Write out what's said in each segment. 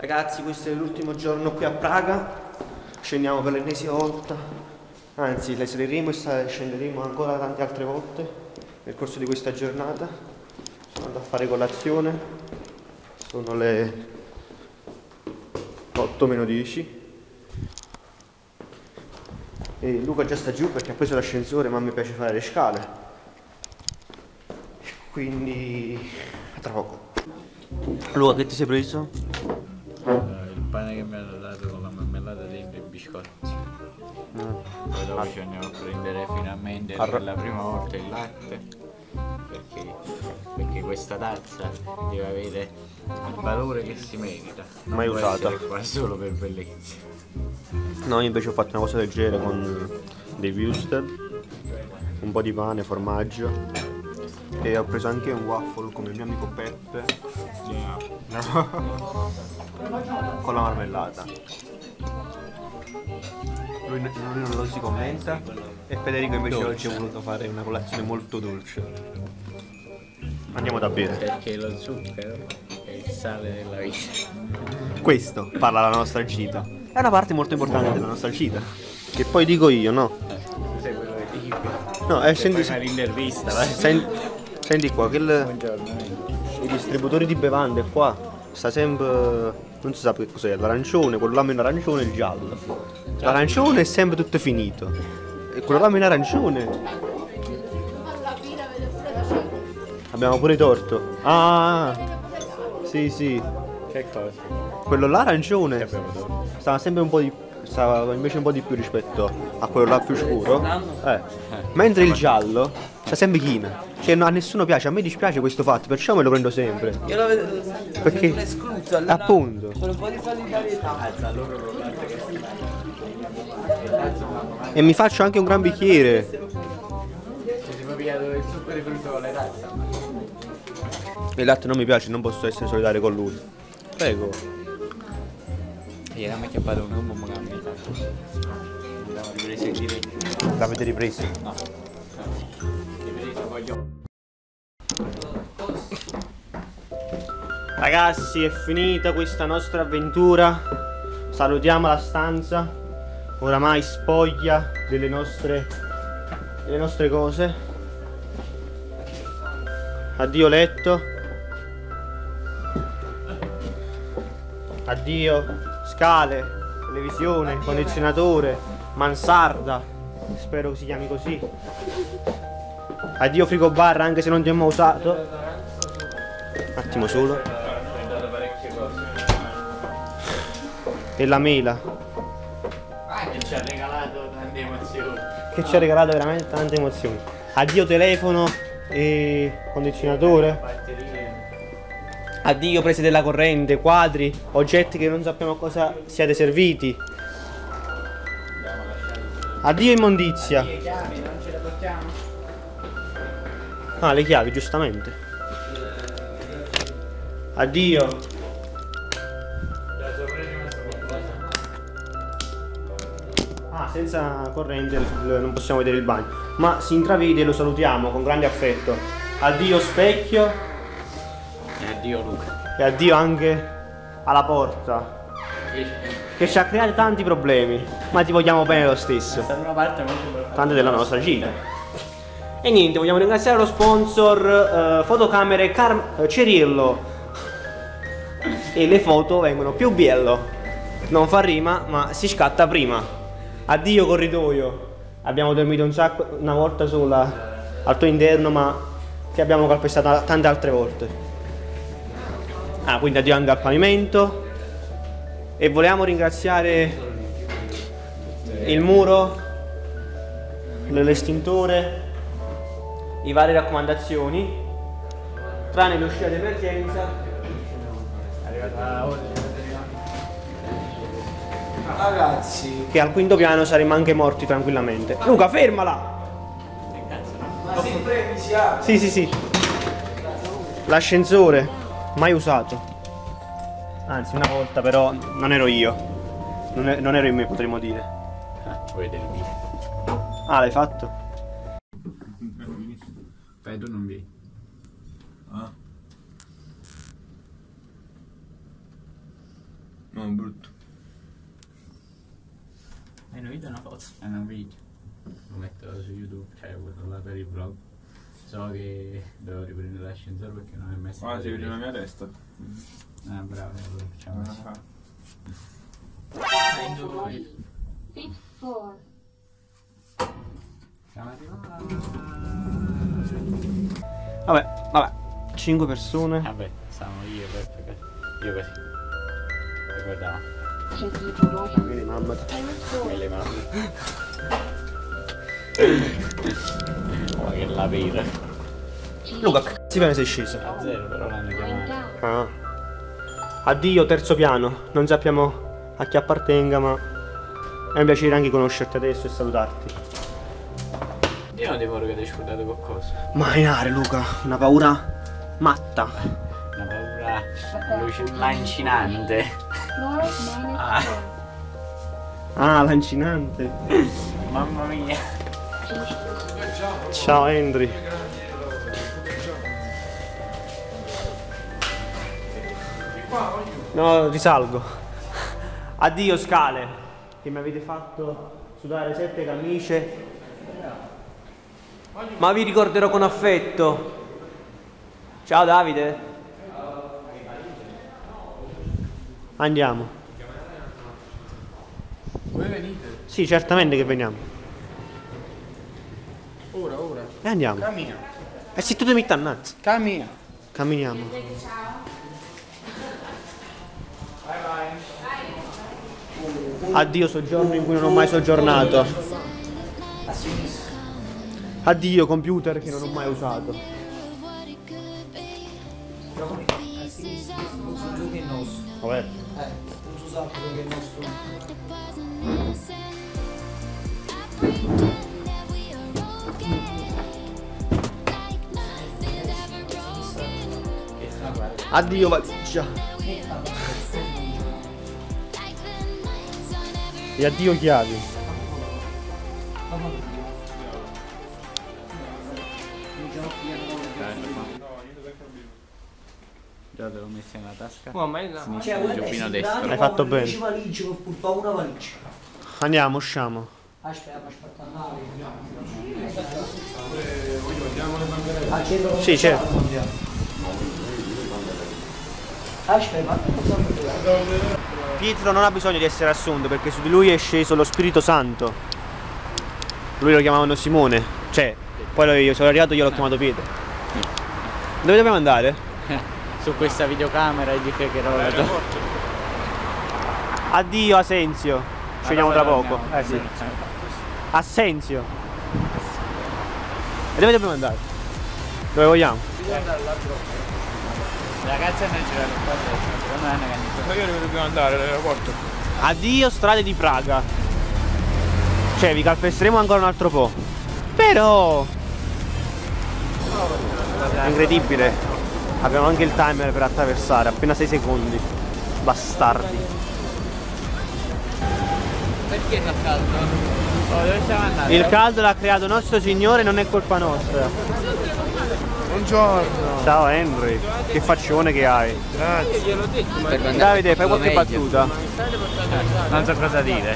Ragazzi, questo è l'ultimo giorno qui a Praga, scendiamo per l'ennesima volta, anzi le saliremo e scenderemo ancora tante altre volte nel corso di questa giornata. Sono andato a fare colazione, sono le 8 meno 10 e Luca già sta giù perché ha preso l'ascensore, ma mi piace fare le scale, quindi a tra poco. Luca, che ti sei preso? Il pane che mi hanno dato con la marmellata dentro i biscotti. Poi dopo ci andiamo a prendere finalmente per la prima volta il latte, perché questa tazza deve avere il valore che si merita, non mai usata qua solo per bellezza. No, io invece ho fatto una cosa del genere con dei wurstel, un po' di pane, formaggio e ho preso anche un waffle come il mio amico Peppe. Con la marmellata. Lui non lo si commenta e Federico invece oggi ha voluto fare una colazione molto dolce. Andiamo da bere. Perché lo zucchero è il sale della vita. Questo parla la nostra gita. È una parte molto importante della nostra gita. Che poi dico io, no? Tu sei quello che dici. No, senti l'intervista, vai. Senti qua, i distributori di bevande qua sta sempre. Non si sa che cos'è, l'arancione, quello là meno arancione e il giallo. L'arancione è sempre tutto finito. E quello là meno arancione. Abbiamo pure torto. Ah! Sì, sì. Che cosa? Quello là arancione stava sempre un po' di. Stava invece un po' di più rispetto a quello là più scuro. Mentre il giallo sta sempre china. Cioè a nessuno piace, a me dispiace questo fatto, perciò me lo prendo sempre. Io lo vedo Perché escluso, appunto. sono un po' di solidarietà. E mi faccio anche un gran bicchiere. Ci siamo pigliato il zucchero di frutto con le tazze. Il latte non mi piace, non posso essere solidale con lui. Prego. Ieri mi ha chiappato un uomo ma mi abbiamo ripreso in diretta. L'avete ripreso? No. Ripreso voglio. Ragazzi, è finita questa nostra avventura. Salutiamo la stanza, oramai spoglia delle nostre cose. Addio letto. Addio scale, televisione, condizionatore, mansarda, spero si chiami così. Addio frigobar, anche se non ti ho mai usato. Un attimo solo. E la mela Che ci ha regalato tante emozioni. che ci ha regalato veramente tante emozioni. Addio telefono e condizionatore. Addio prese della corrente, quadri, oggetti che non sappiamo a cosa siate serviti. Addio immondizia. Le chiavi non ce le portiamo? Ah, le chiavi, giustamente. Addio. Ah, senza corrente non possiamo vedere il bagno, ma si intravede e lo salutiamo con grande affetto. Addio specchio. E addio Luca. E addio anche alla porta, che ci ha creato tanti problemi, ma ti vogliamo bene lo stesso. Questa è una parte molto importante. Tante della nostra gita. E niente, vogliamo ringraziare lo sponsor fotocamere Cerillo. E le foto vengono più bello. Non fa rima, ma si scatta prima. Addio corridoio. Abbiamo dormito una volta sola al tuo interno, ma ti abbiamo calpestato tante altre volte. Ah, quindi addio anche al pavimento. E volevamo ringraziare il muro, l'estintore, i vari raccomandazioni, tranne l'uscita d'emergenza. Ragazzi, Che al quinto piano saremmo anche morti tranquillamente. Luca, fermala! ma sempre mi si apre. Sì, sì, sì. L'ascensore, mai usato. Anzi, una volta, però non ero io. Non ero in me, potremmo dire. Vuoi del video? Ah, l'hai fatto? Fai tu non vi. No, brutto. È un video o una foto? È un video. Lo metto su YouTube, cioè quello là per il vlog. So che devo riprendere l'ascensore perché non è mai stato. Ah, si vede la mia testa. Ah, bravo, allora facciamo così. Siamo arrivati. Vabbè, 5 persone. Vabbè, siamo io e Peppe. Io così. Ricordavo. Quindi mamma. Quelle mamme. Oh, che la vera. Luca, che cazzo bene sei sceso? A zero però l'hanno chiamato. Ah. Addio, terzo piano. Non sappiamo a chi appartenga, ma è un piacere anche conoscerti adesso e salutarti. Io non ti vorrei che ti hai scordato qualcosa. Mainare, Luca, una paura matta. Una paura lancinante. Ah, lancinante. Mamma mia. Ciao Henry. No, risalgo. Addio scale, che mi avete fatto sudare 7 camicie. Ma vi ricorderò con affetto. Ciao Davide. Andiamo. Voi venite? Sì, certamente che veniamo. Ora. E andiamo. Cammina. E se tu ti metti a nazza. Cammina. Camminiamo. Addio soggiorno in cui non ho mai soggiornato. Addio computer che non ho mai usato. Vabbè. Addio valigia. E addio chiavi. Già te l'ho messa nella tasca. Oh, ma è là. Sinistra, il giubbino destro. Hai fatto bene. Valigia, pur fa una valigia. Andiamo, usciamo. Aspetta. Sì, certo. Aspetta. Pietro non ha bisogno di essere assunto perché su di lui è sceso lo Spirito Santo. Lui lo chiamavano Simone. Cioè, poi io sono arrivato e io l'ho chiamato Pietro. Dove dobbiamo andare? Su questa videocamera gli fregherò la tua. Addio Asensio. Ci vediamo tra poco. Sì. Assenzio. E dove dobbiamo andare? Dove vogliamo? Ragazzi hanno girato qua dentro. Secondo me hanno Ma io dove dobbiamo andare all'aeroporto? Addio strade di Praga. Cioè vi calpesteremo ancora un altro po'. Però è incredibile. Abbiamo anche il timer per attraversare. Appena 6 secondi. Bastardi. Perché fa caldo? Oh, dove stiamo andando? Il caldo l'ha creato nostro Signore, non è colpa nostra. Buongiorno. Ciao Henry. Che faccione che hai. Grazie. Davide, fai qualche battuta. Non so cosa dire.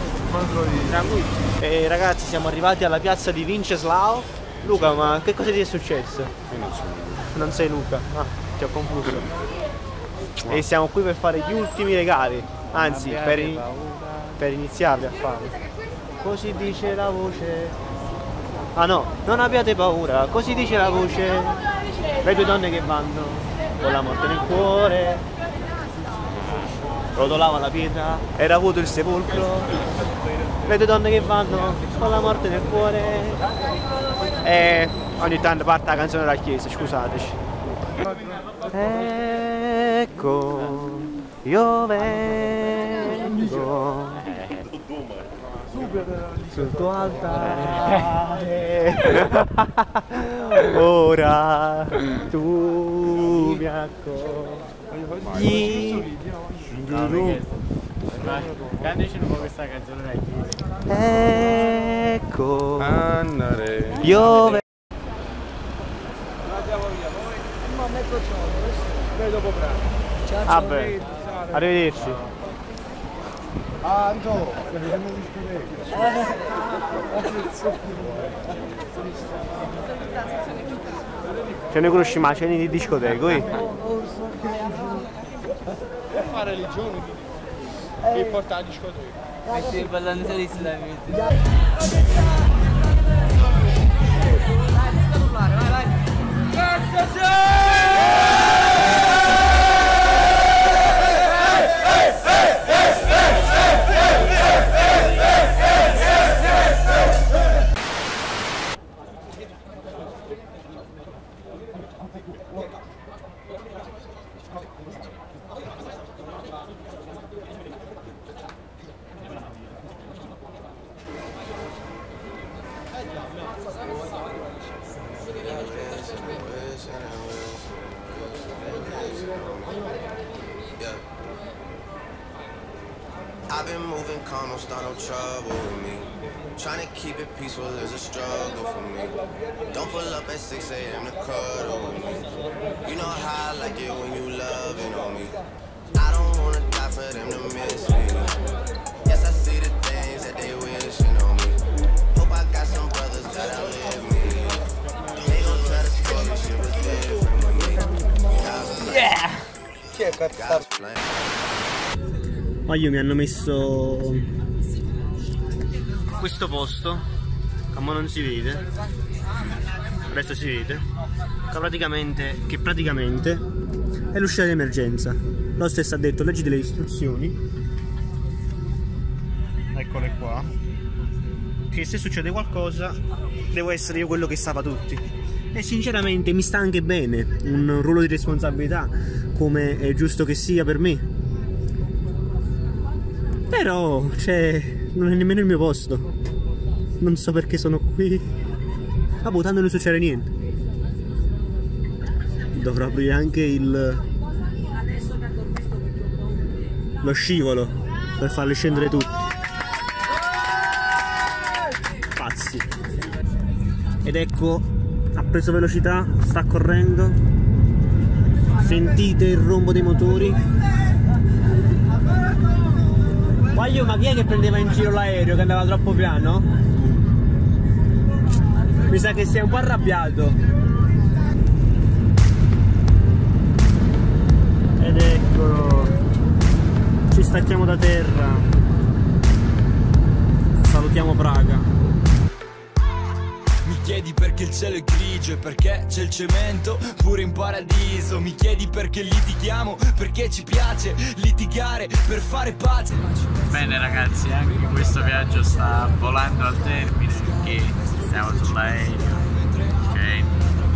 E ragazzi, siamo arrivati alla piazza di Vinceslao. Luca, ma che cosa ti è successo? Io non so. Non sei Luca? Ah, ti ho confuso. E siamo qui per fare gli ultimi regali. Anzi, per iniziarli a fare. Così dice la voce. Ah no, non abbiate paura, così dice la voce. Le due donne che vanno con la morte nel cuore. Rotolava la pietra, era vuoto il sepolcro. Le due donne che vanno con la morte nel cuore. E ogni tanto parte la canzone della chiesa, scusateci. Ecco, io vengo sul tuo altare. Ora tu mi accogli. Cantaci un po' questa canzone della chiesa. Ecco, Andare. io vengo. Noi dopo pranzo. Vabbè, arrivederci. Anto! Ce ne conosci mai, ce ne di discoteca, Per fare religione e portare a discoteca. Stai parlando dell'islamista. I've been moving calm, don't start no trouble with me. Trying to keep it peaceful is a struggle for me. Don't pull up at 6 a.m. to cuddle with me. You know how I like it when you loving on me. I don't wanna die for them to miss me. Yes, I see the things that they wishing on me. Hope I got some brothers that outlive me. They gon' try to story, shit was different with me. Yeah! God's plan. Ma io mi hanno messo questo posto, ma non si vede, adesso si vede, che praticamente è l'uscita di emergenza. Lo stesso ha detto, leggi delle istruzioni, eccole qua, che se succede qualcosa devo essere io quello che salva tutti. E sinceramente mi sta anche bene, un ruolo di responsabilità, come è giusto che sia per me. Però, cioè, non è nemmeno il mio posto. Non so perché sono qui. Vabbè, tanto non succede niente. Dovrò aprire anche lo scivolo per farli scendere tutti. Pazzi. Ed ecco, ha preso velocità, sta correndo. Sentite il rombo dei motori. Guaglio, ma chi è che prendeva in giro l'aereo che andava troppo piano? Mi sa che sei un po' arrabbiato. Ed eccolo. Ci stacchiamo da terra. Salutiamo Praga. Mi chiedi perché il cielo è grigio e perché c'è il cemento pure in paradiso. Mi chiedi perché litighiamo, perché ci piace litigare per fare pace. Bene ragazzi, anche questo viaggio sta volando al termine perché siamo sull'aereo. Ok?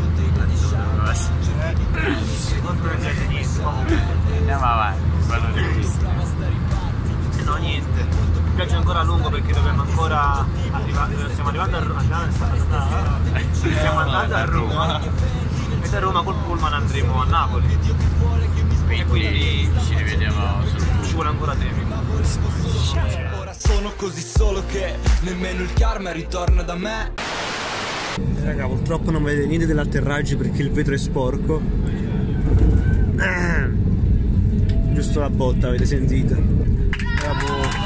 Andiamo avanti, quello di vista. No, niente. Il viaggio è ancora lungo perché dobbiamo ancora arrivare. Stiamo arrivando a Roma. Stiamo andando a Roma. E da Roma col pullman andremo a Napoli. E quindi ci rivediamo ci vuole ancora tempo. Ora sono così solo che nemmeno il karma ritorna da me. Raga, purtroppo non vedete niente dell'atterraggio perché il vetro è sporco. Giusto la botta, avete sentito? Bravo.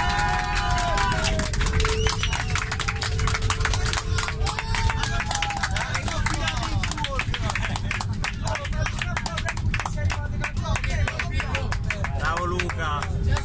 Bravo Luca.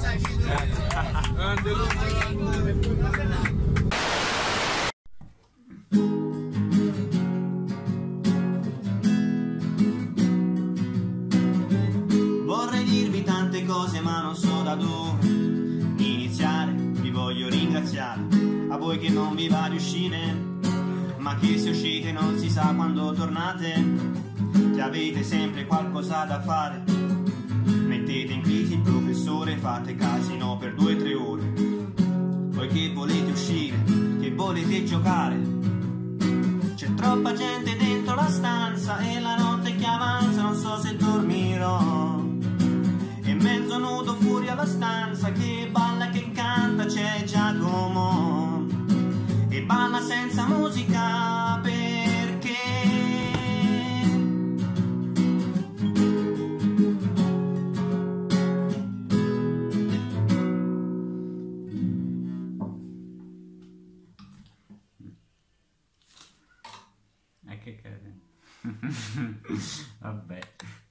Vorrei dirvi tante cose ma non so da dove iniziare. Vi voglio ringraziare a voi che non vi va di uscire, ma che se uscite non si sa quando tornate, che avete sempre qualcosa da fare. Mettete in crisi il professore, fate casino per 2 o 3 ore. Voi che volete uscire, che volete giocare, c'è troppa gente dentro la stanza e la notte che avanza non so se dormirò. E mezzo nudo fuori alla stanza che balla, che canta, c'è Giacomo e balla senza musica perché che cazzo. Vabbè.